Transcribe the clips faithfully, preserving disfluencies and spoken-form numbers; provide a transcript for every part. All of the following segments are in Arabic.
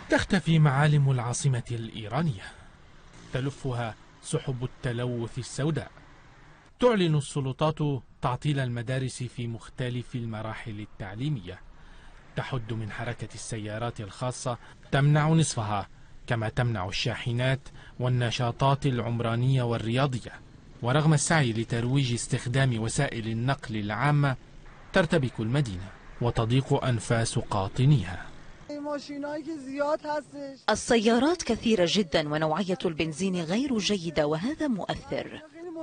تختفي معالم العاصمة الإيرانية، تلفها سحب التلوث السوداء. تعلن السلطات تعطيل المدارس في مختلف المراحل التعليمية، تحد من حركة السيارات الخاصة، تمنع نصفها، كما تمنع الشاحنات والنشاطات العمرانية والرياضية. ورغم السعي لترويج استخدام وسائل النقل العامة، ترتبك المدينة وتضيق أنفاس قاطنيها. السيارات كثيرة جدا ونوعية البنزين غير جيدة، وهذا مؤثر.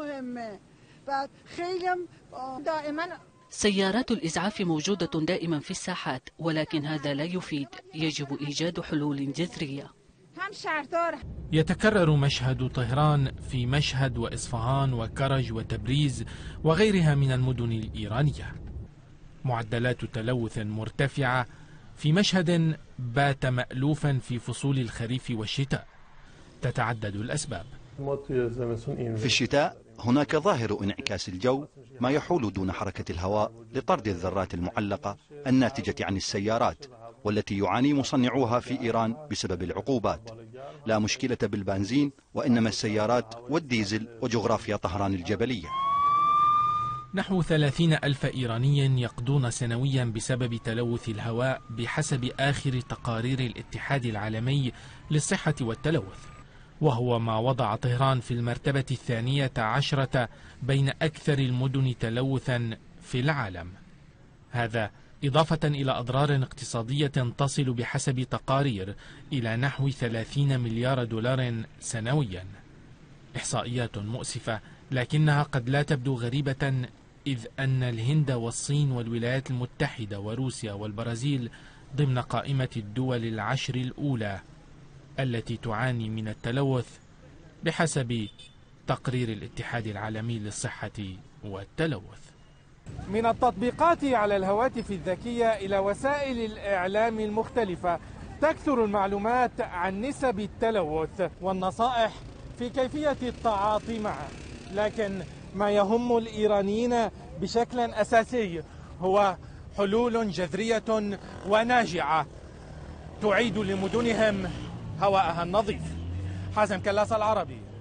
سيارات الإسعاف موجودة دائما في الساحات، ولكن هذا لا يفيد. يجب إيجاد حلول جذرية. يتكرر مشهد طهران في مشهد وإصفهان وكرج وتبريز وغيرها من المدن الإيرانية. معدلات تلوث مرتفعة في مشهد بات مألوفا في فصول الخريف والشتاء. تتعدد الأسباب. في الشتاء هناك ظاهر انعكاس الجو، ما يحول دون حركة الهواء لطرد الذرات المعلقة الناتجة عن السيارات، والتي يعاني مصنعوها في إيران بسبب العقوبات. لا مشكلة بالبنزين، وإنما السيارات والديزل وجغرافيا طهران الجبلية. نحو ثلاثين ألف إيراني يقضون سنويا بسبب تلوث الهواء بحسب آخر تقارير الاتحاد العالمي للصحة والتلوث، وهو ما وضع طهران في المرتبة الثانية عشرة بين أكثر المدن تلوثا في العالم. هذا إضافة إلى أضرار اقتصادية تصل بحسب تقارير إلى نحو ثلاثين مليار دولار سنويا. إحصائيات مؤسفة، لكنها قد لا تبدو غريبة، إذ أن الهند والصين والولايات المتحدة وروسيا والبرازيل ضمن قائمة الدول العشر الأولى التي تعاني من التلوث بحسب تقرير الاتحاد العالمي للصحة والتلوث. من التطبيقات على الهواتف الذكية إلى وسائل الإعلام المختلفة تكثر المعلومات عن نسب التلوث والنصائح في كيفية التعاطي معه، لكن ما يهم الإيرانيين بشكل أساسي هو حلول جذرية وناجعة تعيد لمدنهم هواءها النظيف. حازم كلاس، العربي.